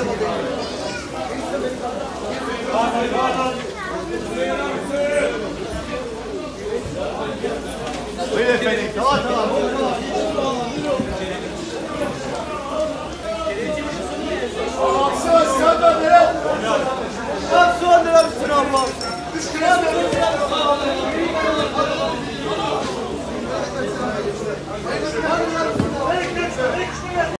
Buyurun efendim. Tamam. Sen de nereye? Kaç soğan lira mısın abla? 3 kilo.